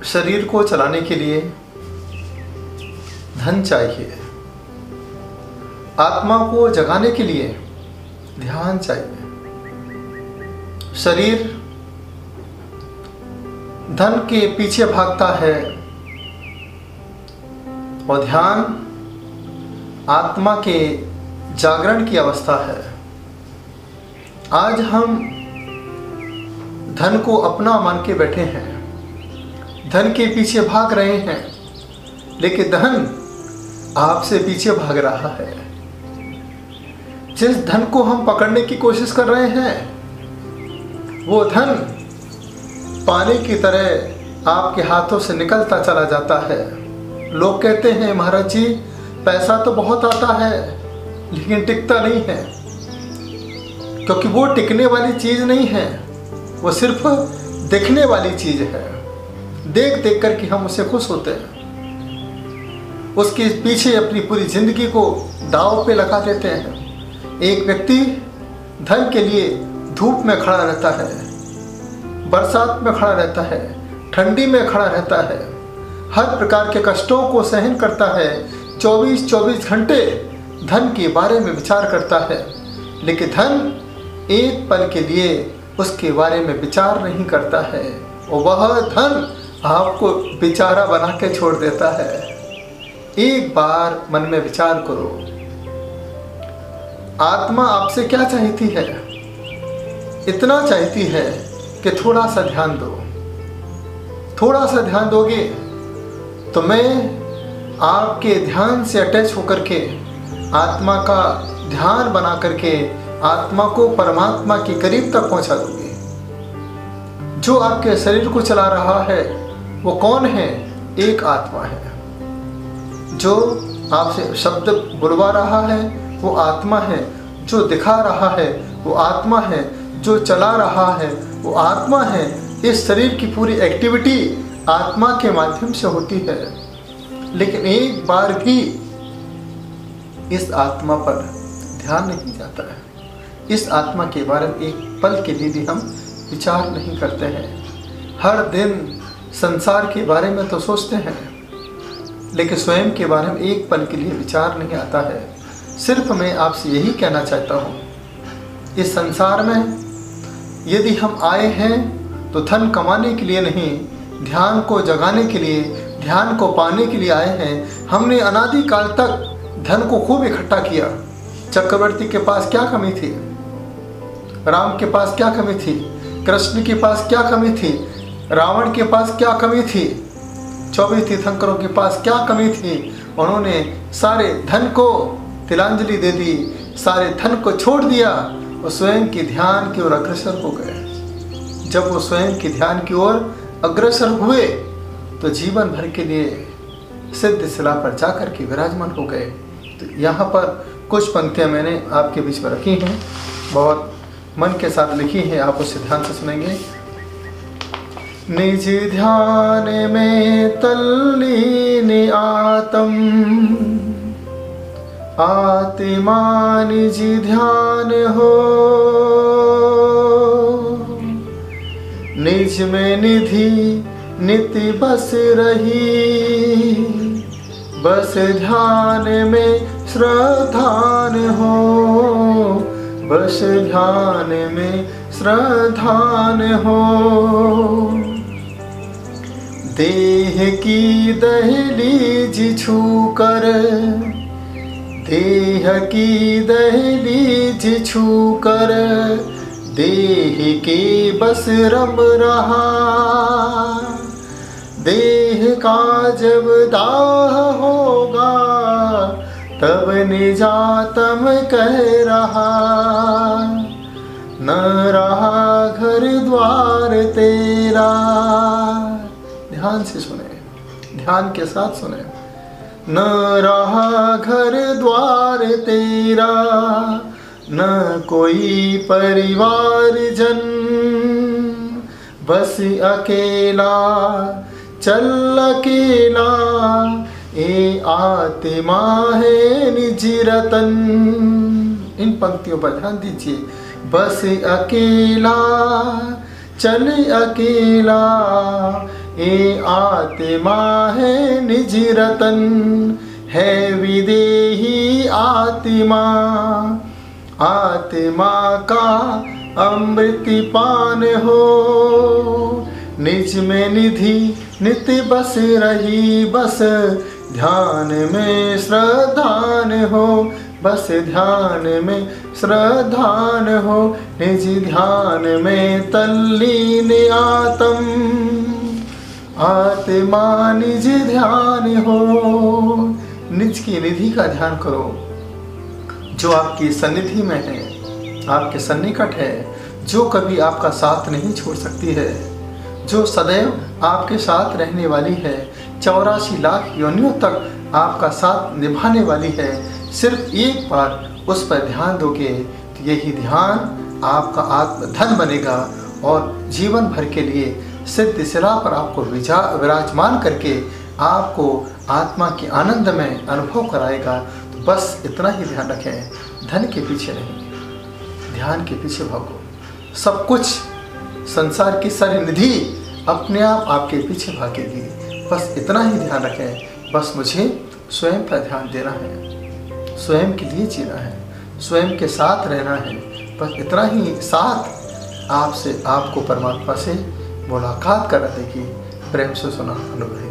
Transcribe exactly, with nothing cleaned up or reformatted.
शरीर को चलाने के लिए धन चाहिए, आत्मा को जगाने के लिए ध्यान चाहिए। शरीर धन के पीछे भागता है और ध्यान आत्मा के जागरण की अवस्था है। आज हम धन को अपना मान के बैठे हैं, धन के पीछे भाग रहे हैं, लेकिन धन आपसे पीछे भाग रहा है। जिस धन को हम पकड़ने की कोशिश कर रहे हैं वो धन पानी की तरह आपके हाथों से निकलता चला जाता है। लोग कहते हैं महाराज जी पैसा तो बहुत आता है लेकिन टिकता नहीं है, क्योंकि वो टिकने वाली चीज़ नहीं है, वो सिर्फ देखने वाली चीज़ है। देख देख कर के हम उससे खुश होते हैं, उसके पीछे अपनी पूरी जिंदगी को दांव पे लगा देते हैं। एक व्यक्ति धन के लिए धूप में खड़ा रहता है, बरसात में खड़ा रहता है, ठंडी में खड़ा रहता है, हर प्रकार के कष्टों को सहन करता है, चौबीस चौबीस घंटे धन के बारे में विचार करता है, लेकिन धन एक पल के लिए उसके बारे में विचार नहीं करता है और वह धन आपको बेचारा बना के छोड़ देता है। एक बार मन में विचार करो, आत्मा आपसे क्या चाहती है? इतना चाहती है कि थोड़ा सा ध्यान दो। थोड़ा सा ध्यान दोगे तो मैं आपके ध्यान से अटैच होकर के आत्मा का ध्यान बना करके आत्मा को परमात्मा के करीब तक पहुंचा दूंगी। जो आपके शरीर को चला रहा है वो कौन है? एक आत्मा है। जो आपसे शब्द बुलवा रहा है वो आत्मा है, जो दिखा रहा है वो आत्मा है, जो चला रहा है वो आत्मा है। इस शरीर की पूरी एक्टिविटी आत्मा के माध्यम से होती है, लेकिन एक बार भी इस आत्मा पर ध्यान नहीं जाता है। इस आत्मा के बारे में एक पल के लिए भी हम विचार नहीं करते हैं। हर दिन संसार के बारे में तो सोचते हैं, लेकिन स्वयं के बारे में एक पल के लिए विचार नहीं आता है। सिर्फ मैं आपसे यही कहना चाहता हूँ, इस संसार में यदि हम आए हैं तो धन कमाने के लिए नहीं, ध्यान को जगाने के लिए, ध्यान को पाने के लिए आए हैं। हमने अनादि काल तक धन को खूब इकट्ठा किया। चक्रवर्ती के पास क्या कमी थी? राम के पास क्या कमी थी? कृष्ण के पास क्या कमी थी? रावण के पास क्या कमी थी? चौबीस तीर्थंकरों के पास क्या कमी थी? उन्होंने सारे धन को तिलांजलि दे दी, सारे धन को छोड़ दिया और स्वयं के ध्यान की ओर अग्रसर हो गए। जब वो स्वयं के ध्यान की ओर अग्रसर हुए तो जीवन भर के लिए सिद्ध शिला पर जाकर के विराजमान हो गए। तो यहाँ पर कुछ पंक्तियाँ मैंने आपके बीच में रखी हैं, बहुत मन के साथ लिखी हैं, आप उसे ध्यान से सुनेंगे। निज ध्यान में तल्लीन आत्म, आत्मा निज ध्यान हो, निज में निधि नित्य बस रही, बस ध्यान में श्रद्धान हो, बस ध्यान में श्रद्धान हो। देह की दहलीज छू कर, देह की दहलीज छू कर, देह के बस रम रहा, देह का जब दाह होगा तब निजातम कह रहा, न रहा घर द्वार तेरा। ध्यान से सुने, ध्यान के साथ सुने। न रहा घर द्वार तेरा, न कोई परिवार जन, बस अकेला चल अकेला, ए आत्मा है निज रतन। इन पंक्तियों पर ध्यान दीजिए। बस अकेला चल अकेला, ये आत्मा है निज रतन, है विदेही आत्मा। आत्मा का अमृत पान हो, निज में निधि नित्य बस रही। बस ध्यान में श्रद्धान हो, बस ध्यान में श्रद्धान हो। निज ध्यान में तल्लीन आत्म, आत्मा निज ध्यान हो। निज की निधि का ध्यान करो, जो आपकी सन्निधि में है, आपके सन्निकट है, जो कभी आपका साथ नहीं छोड़ सकती है, जो सदैव आपके साथ रहने वाली है, चौरासी लाख योनियों तक आपका साथ निभाने वाली है। सिर्फ एक बार उस पर ध्यान दोगे तो यही ध्यान आपका आत्मधन बनेगा और जीवन भर के लिए सिद्ध शिला पर आपको विराजमान करके आपको आत्मा के आनंद में अनुभव कराएगा। तो बस इतना ही ध्यान रखें, धन के पीछे नहीं, ध्यान के पीछे भागो। सब कुछ संसार की सारी निधि अपने आप आपके पीछे भागेगी। बस इतना ही ध्यान रखें, बस मुझे स्वयं पर ध्यान देना है, स्वयं के लिए जीना है, स्वयं के साथ रहना है। बस इतना ही साथ आपसे आपको परमात्मा से मुलाकात करा देगी। प्रेम से सुना अनुभव।